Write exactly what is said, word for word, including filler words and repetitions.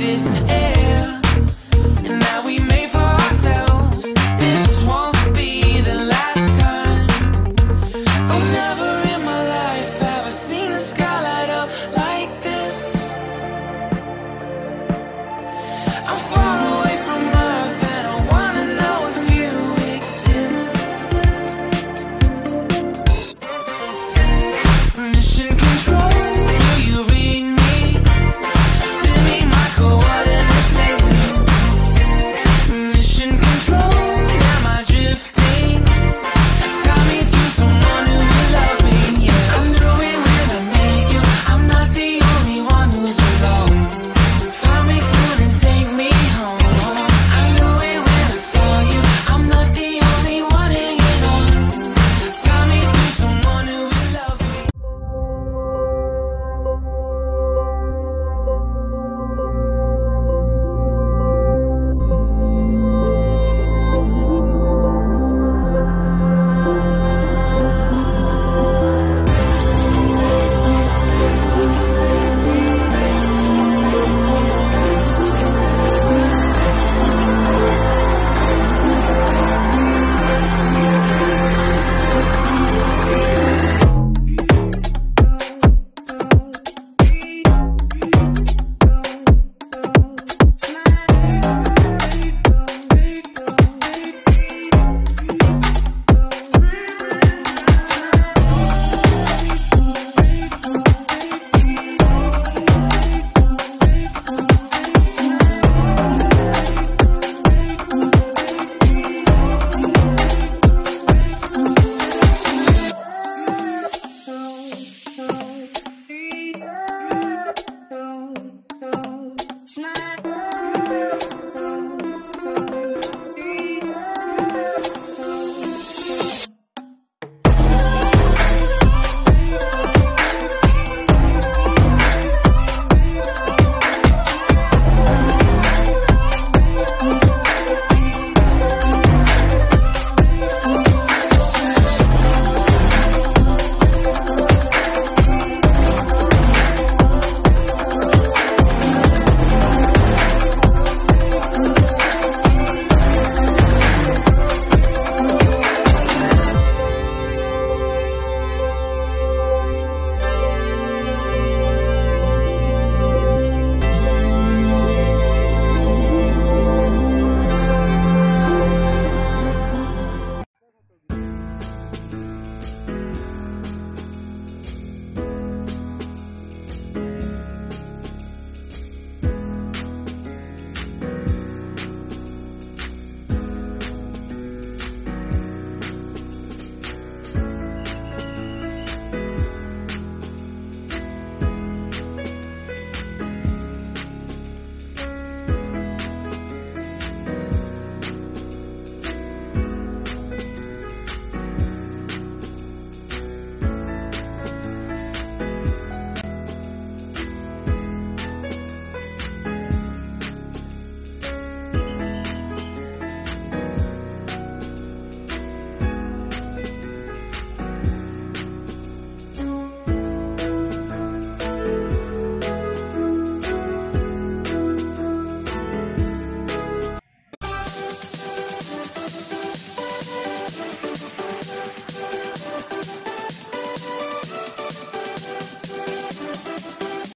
this air, and now we made for ourselves. This won't be the last time. Oh, never in my life have I seen the sky light up like this. I'm far away from Earth and I wanna know if you exist. Mission control, do you read me? Send me my coordinates lately. Mission control, am I drifting? Tie me to someone who will love me, yeah. I know it when I make you, I'm not the only one who's alone. Find me soon and take me home. I knew it when I saw you, I'm not the only one hanging on. Tie me to someone who will love me.